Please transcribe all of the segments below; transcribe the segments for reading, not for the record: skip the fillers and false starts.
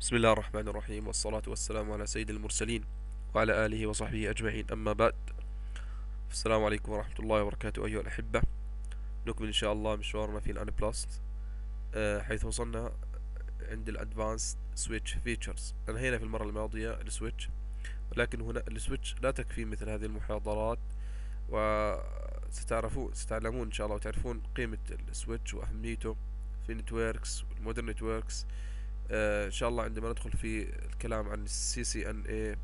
بسم الله الرحمن الرحيم، والصلاة والسلام على سيد المرسلين وعلى آله وصحبه أجمعين. أما بعد، السلام عليكم ورحمة الله وبركاته أيها الأحبة. نكمل إن شاء الله مشوارنا في الأن بلاست، حيث وصلنا عند الأدفانس سويتش فيتشرز. انهينا في المرة الماضية السويتش، ولكن هنا السويتش لا تكفي مثل هذه المحاضرات، ستعلمون إن شاء الله وتعرفون قيمة السويتش وأهميته في نتوركس والمودرن نتوركس. إن شاء الله عندما ندخل في الكلام عن السي سي ان اي،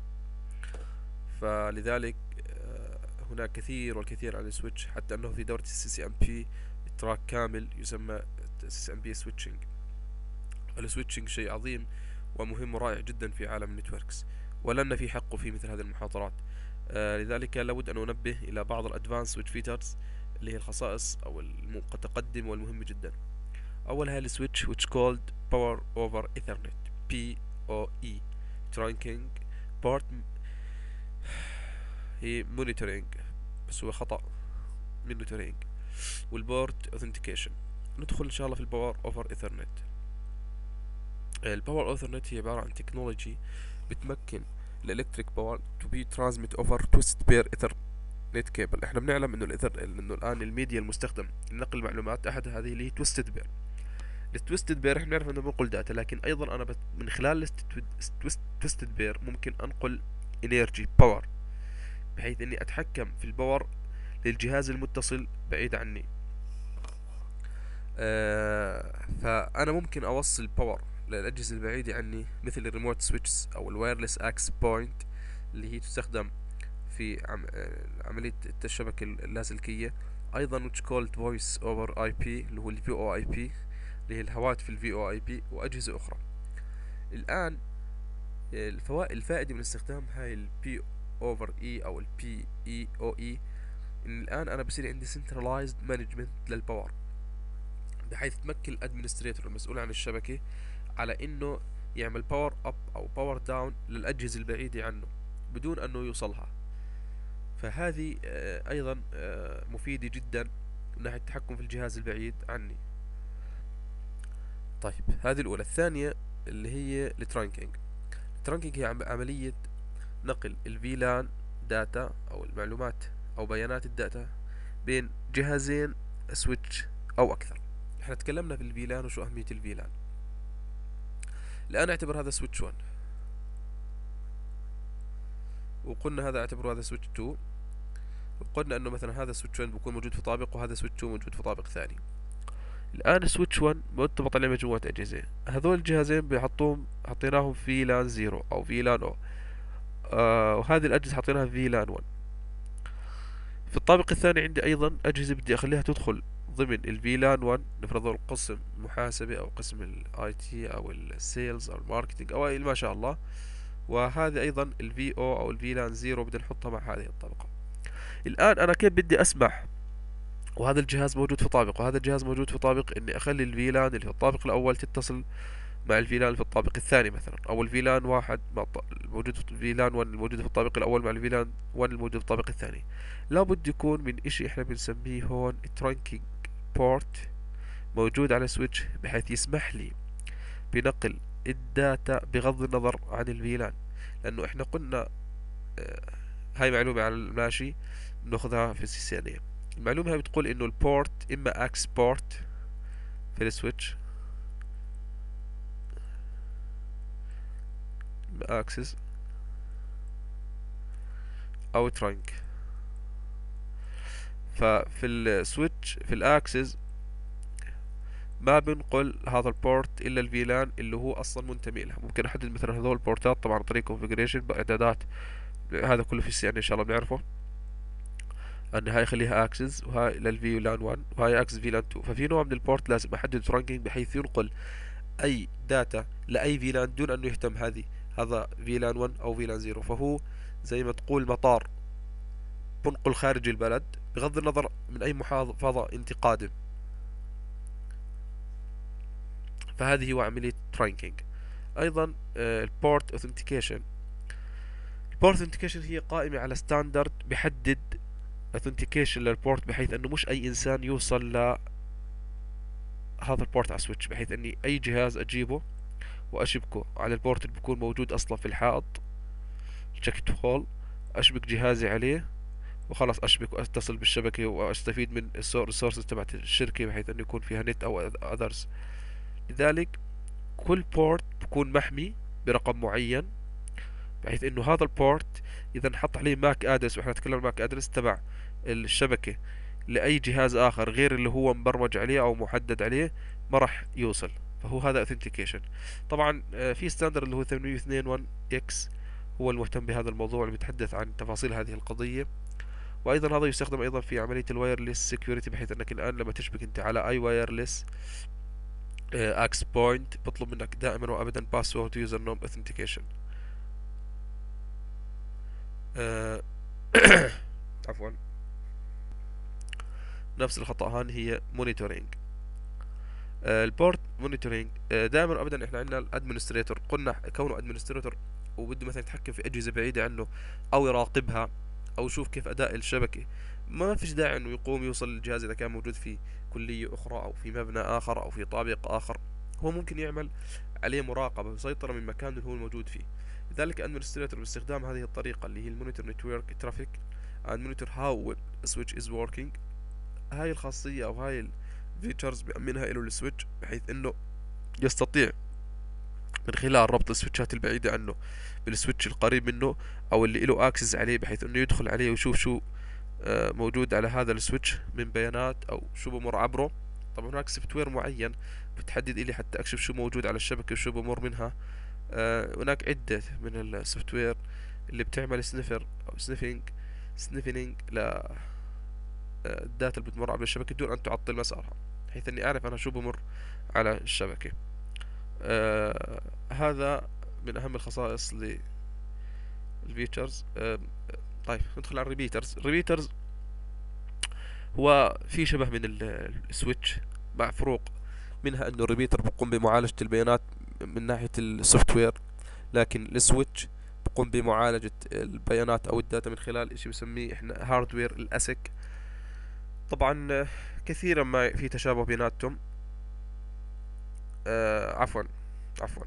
فلذلك هناك كثير والكثير عن السويتش، حتى أنه في دورة السي سي ام بي تراك كامل يسمى سي سي ام بي سويتشنج. السويتشنج شيء عظيم ومهم ورائع جدا في عالم النتوركس، ولن في حقه في مثل هذه المحاضرات. لذلك لابد أن أنبه إلى بعض الأدفانس سويتش فيتشرز، اللي هي الخصائص أو المتقدم والمهم جدا. أولها السويتش which called power over ethernet PoE trunking port. هي monitoring بس هو خطأ، monitoring والبورت authentication. ندخل إن شاء الله في الباور اوفر ايثرنت. الباور اوفر ايثرنت هي عبارة عن تكنولوجي بتمكن الالكتريك باور to be transmit over twisted pair ethernet cable. احنا بنعلم انه الان الميديا المستخدم لنقل المعلومات احد هذه اللي هي تويستد بير. التويستد بير احنا نعرف انه بنقل داتا، لكن ايضا انا من خلال التويستد بير ممكن انقل انرجي باور، بحيث اني اتحكم في الباور للجهاز المتصل بعيد عني. فانا ممكن اوصل باور للاجهزه البعيده عني، مثل الريموت سويتشز او الوايرلس اكس بوينت اللي هي تستخدم في عمليه الشبكه اللاسلكيه. ايضا which called voice over IP اللي هو الفي او اي بي، اللي هي الهواتف الفي او اي بي، واجهزه اخرى. الان الفائده من استخدام هاي البي اوفر اي او البي اي او اي، ان الان انا بصير عندي centralized management للباور، بحيث تمكن الادمنستريتور المسؤول عن الشبكه على انه يعمل باور اب او باور داون للاجهزه البعيده عنه بدون انه يوصلها. فهذه ايضا مفيده جدا من ناحيه التحكم في الجهاز البعيد عني. طيب، هذه الاولى. الثانيه اللي هي الترانكينج. الترانكينج هي عمليه نقل الفيلان داتا او المعلومات او بيانات الداتا بين جهازين سويتش او اكثر. احنا تكلمنا في الفيلان وشو اهمية الفيلان. الان اعتبر هذا سويتش 1، وقلنا هذا اعتبره هذا سويتش 2، وقلنا انه مثلا هذا سويتش 1 بيكون موجود في طابق، وهذا سويتش 2 موجود في طابق ثاني. الان سويتش 1 مرتبط عليه مجموعة اجهزة، هذول الجهازين حطيناهم في لان 0 او في لان او، وهذه الاجهزة حطيناها في لان 1. في الطابق الثاني عندي ايضا اجهزة بدي اخليها تدخل ضمن الفيلان 1، نفرض القسم محاسبة او قسم الاي تي او السيلز او الماركتينج او ما شاء الله، وهذه ايضا الفي او الفيلان 0 بدي نحطها مع هذه الطبقة. الان انا كيف بدي اسمح وهذا الجهاز موجود في طابق وهذا الجهاز موجود في طابق اني اخلي الفيلان اللي في الطابق الاول تتصل مع الفيلان اللي في الطابق الثاني مثلا، او الفيلان واحد مع الموجود في الفيلان 1 الموجود في الطابق الاول مع الفيلان 1 الموجود في الطابق الثاني. لابد يكون من اشي احنا بنسميه هون ترانكينج بورت موجود على سويتش، بحيث يسمح لي بنقل الداتا بغض النظر عن الفيلان. لانه احنا قلنا هاي معلومة على الماشي بناخذها في السي سي ان اي. المعلومة هاي بتقول انه البورت اما اكس بورت في السويتش، اما اكسس او ترانك. ففي السويتش في الاكسس ما بنقل هذا البورت الا الفيلان اللي هو اصلا منتمي لها. ممكن احدد مثلا هذول البورتات طبعا عن طريق كونفيجريشن باعدادات، هذا كله في السي ان ان شاء الله بنعرفه، ان هاي خليها اكسس وهاي للفي لان 1 وهاي اكسس في لان 2. ففي نوع من البورت لازم احدد ترانكينج بحيث ينقل اي داتا لاي فيلان دون انه يهتم هذا فيلان 1 او فيلان 0. فهو زي ما تقول مطار بنقل خارج البلد بغض النظر من اي محافظة انت قادم. فهذه هو عملية ترانكينج. ايضا البورت اوثنتيكيشن. البورت اوثنتيكيشن هي قائمة على ستاندرد بحدد اوثنتيكيشن للبورت، بحيث انه مش اي انسان يوصل ل هذا البورت على السويتش، بحيث اني اي جهاز اجيبه واشبكه على البورت اللي بيكون موجود اصلا في الحائط الجاكيت هول، اشبك جهازي عليه وخلاص، اشبك واتصل بالشبكة واستفيد من الريسورسز تبعت الشركة بحيث انه يكون فيها نت او اذرز. لذلك كل بورت بكون محمي برقم معين، بحيث انه هذا البورت اذا نحط عليه ماك ادرس، واحنا نتكلم عن ماك ادرس تبع الشبكة لاي جهاز اخر غير اللي هو مبرمج عليه او محدد عليه، ما راح يوصل. فهو هذا authentication. طبعا في ستاندرد اللي هو 802.1 اكس هو المهتم بهذا الموضوع، اللي بيتحدث عن تفاصيل هذه القضية. وايضا هذا يستخدم ايضا في عملية الوايرلس سيكيورتي، بحيث انك الان لما تشبك انت على اي وايرلس اكس بوينت بطلب منك دائما وابدا باسورد يوزر نوم authentication. آه، عفوا. نفس الخطأ هان هي مونيتورينج. البورت مونيتورينج دائما ابدا احنا عندنا الادمنستريتور، قلنا كونه ادمنستريتور وبده مثلا يتحكم في اجهزه بعيده عنه او يراقبها او يشوف كيف اداء الشبكه، ما فيش داعي انه يقوم يوصل للجهاز اذا كان موجود في كليه اخرى او في مبنى اخر او في طابق اخر. هو ممكن يعمل عليه مراقبه وسيطره من مكان اللي هو الموجود فيه. لذلك ادمنستريتور باستخدام هذه الطريقه اللي هي المونيتور نتورك ترافيك and monitor how switch is working، هاي الخاصيه او هاي الفيتشرز بيأمنها له السويتش، بحيث انه يستطيع من خلال ربط السويتشات البعيدة عنه بالسويتش القريب منه او اللي له اكسس عليه، بحيث انه يدخل عليه ويشوف شو موجود على هذا السويتش من بيانات او شو بمر عبره. طبعا هناك سوفت وير معين بتحدد لي حتى اكشف شو موجود على الشبكة وشو بمر منها. هناك عدة من السوفت وير اللي بتعمل سنيفر او سنيفينج الداتا اللي بتمر على الشبكة دون ان تعطل مسارها، بحيث اني اعرف انا شو بمر على الشبكة. هذا من اهم الخصائص للفيتشرز. طيب ندخل على الريبيترز هو في شبه من السويتش مع فروق، منها انه الريبيتر بيقوم بمعالجة البيانات من ناحية السوفت وير، لكن السويتش بقوم بمعالجة البيانات او الداتا من خلال اشي بسميه احنا هاردوير الاسك. طبعا كثيرا ما في تشابه بيناتهم. عفوا عفوا.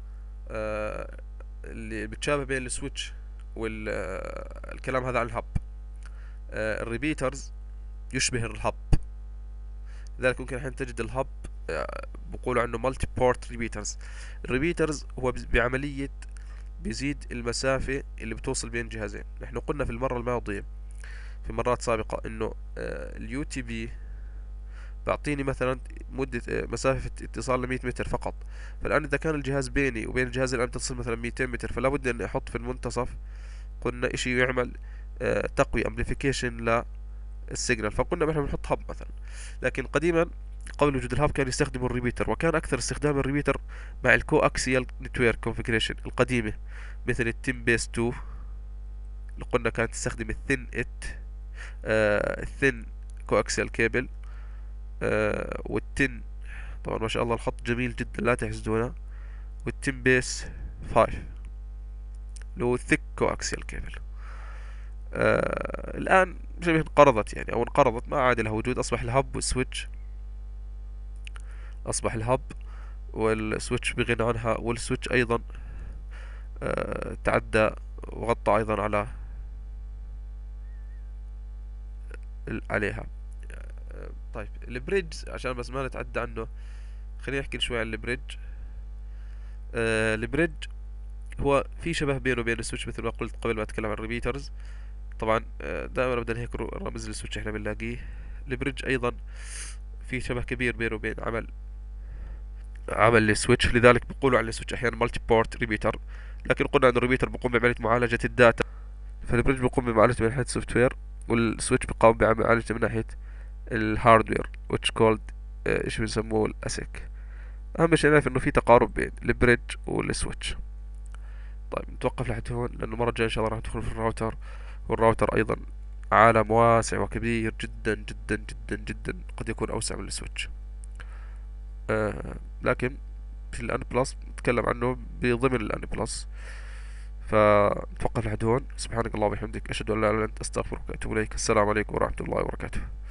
اللي بتشابه بين السويتش والكلام هذا عن الهب. الريبيترز يشبه الهب، لذلك ممكن الحين تجد الهب بقولوا عنه مالتي بورت ريبيترز. الريبيترز هو بعملية بيزيد المسافة اللي بتوصل بين جهازين. نحن قلنا في المرة الماضية في مرات سابقة انه اليو تي بي بعطيني مثلا مدة مسافة اتصال ل100 متر فقط. فالآن إذا كان الجهاز بيني وبين الجهاز الآن تصل مثلا 200 متر، فلا بد أن أحط في المنتصف قلنا إشي يعمل تقوية امبليفيكيشن للسيجنال، فقلنا نحن بنحط هب مثلا. لكن قديما قبل وجود الهب كان يستخدموا الريبيتر، وكان أكثر استخدام الريبيتر مع الكو أكسيال نتورك كونفيجريشن القديمة، مثل التيم بيس 2 اللي قلنا كانت تستخدم الثين الثين كو أكسيال كيبل، والتن طبعا ما شاء الله الخط جميل جدا لا تحسدونه، والتن بيس 5 اللي هو ثيك كواكسيال كيبل. الآن شبه انقرضت يعني أو انقرضت، ما عاد لها وجود. أصبح الهب والسويتش، أصبح الهب والسويتش بغنى عنها، والسويتش أيضا تعدى وغطى أيضا عليها. طيب البريدج عشان بس ما نتعدى عنه، خلينا نحكي شوي عن البريدج. البريدج هو في شبه بينه وبين السويتش مثل ما قلت قبل ما اتكلم عن الريبيترز. طبعا دائما ابدا هيك رمز السويتش احنا بنلاقيه. البريدج ايضا في شبه كبير بينه وبين عمل السويتش، لذلك بيقولوا على السويتش احيانا مالتي بورت ريبيتر، لكن قلنا ان الريبيتر بيقوم بعملية معالجة الداتا، فالبريدج بيقوم بمعالجة من ناحية السوفت وير، والسويتش بيقوم بمعالجة من ناحية الهاردوير which called ايش بنسموه الاسك. اهم شيء نعرف انه في تقارب بين البريدج والسويتش. طيب نتوقف لحد هون، لأنه المرة الجاية إن شاء الله راح ندخل في الراوتر، والراوتر أيضا عالم واسع وكبير جدا جدا جدا جدا، قد يكون أوسع من السويتش. لكن في الأن بلس نتكلم عنه بضمن الأن بلس. فنتوقف لحد هون. سبحانك اللهم وبحمدك، أشهد أن لا إله إلا أنت، أستغفرك وأتوب إليك. السلام عليكم ورحمة الله وبركاته.